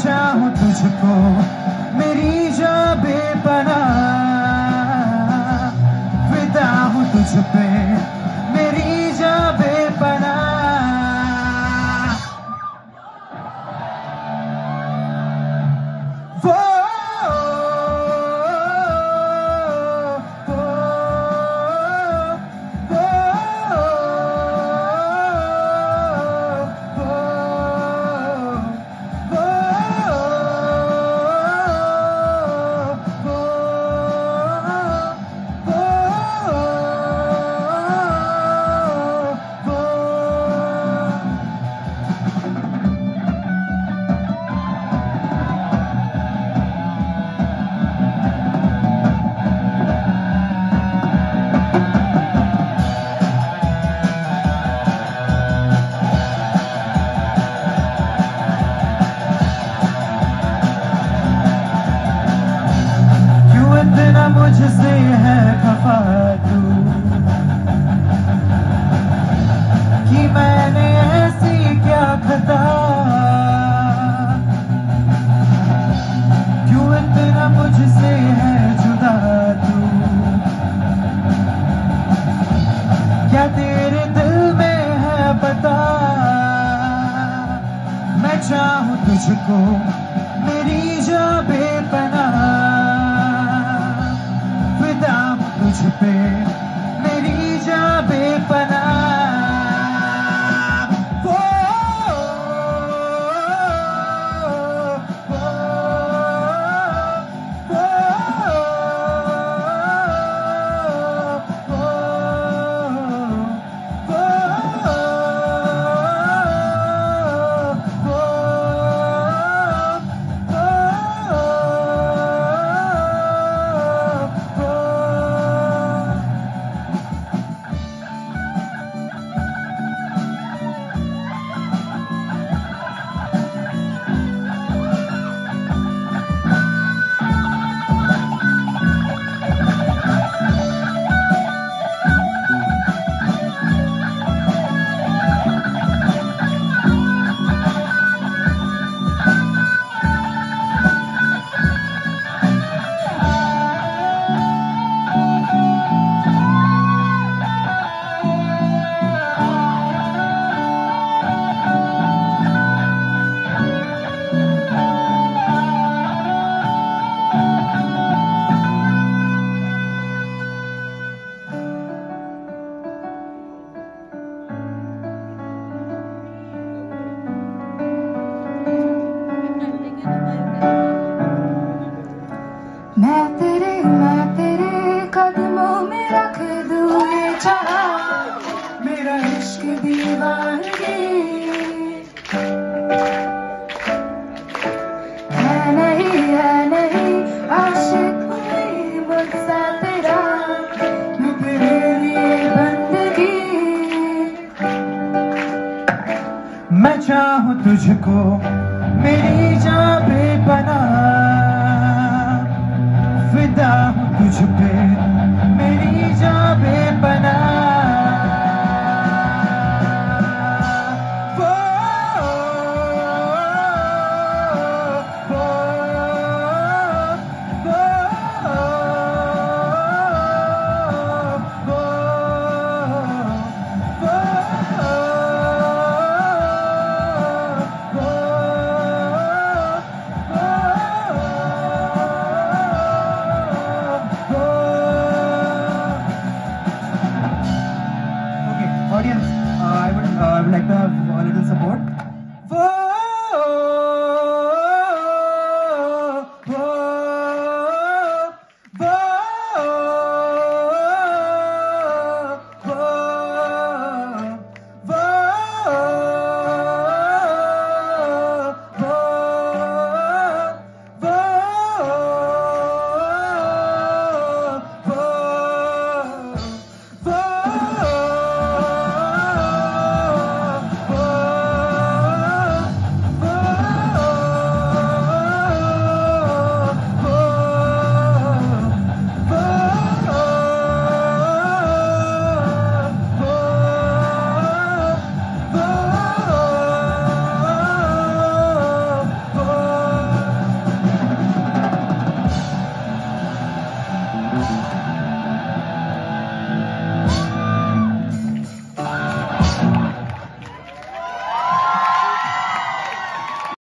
चाहूं तुझको मेरी जान बेपनाह, फिदा हूं तुझ पे मेरी जान बेपनाह। वो मुझसे है खफा तू कि मैंने ऐसी क्या खता, क्यों इतना मुझसे है जुदा तू, क्या तेरे दिल में है बता। मैं चाहूं तुझको मेरी जान बेपनाह, तुझ पे मेरी जान बेपनाह। वो मैं तेरे कदमों में रख दूं ये चाह, मेरा इश्क दीवानगी है नहीं आशिक हुई मुझसे तेरा, मैं तेरे लिए बंदगी। मैं चाहूं तुझको मेरी जान बेपनाह, फिदा हूं तुझ पे मेरी जान बेपनाह। Audience, I would like to have a little support.